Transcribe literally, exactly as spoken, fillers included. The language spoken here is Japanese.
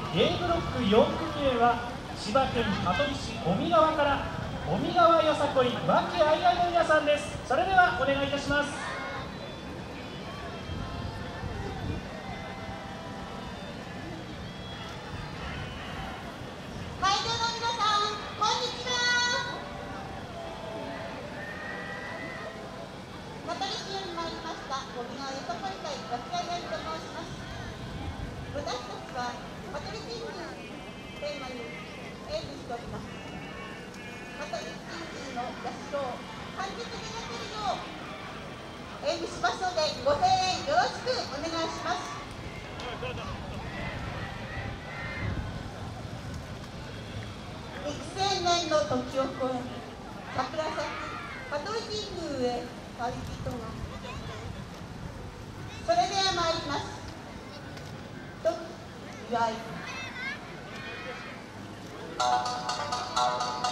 A ブロックよん組目は千葉県香取市小見川から小見川よさこい和気あいあいの皆さんです。それではお願いいたします。 会場の皆さん、こんにちは。香取市より参りました小見川よさこい会和気あいあいと申します。私たちは香取神宮テーマに演舞しております。香取神宮の社を完璧になっているよう演舞しますので、ご声援よろしくお願いします。幾千年の時を超え、桜咲く香取神宮へ旅人が。それでは参ります。と祝い。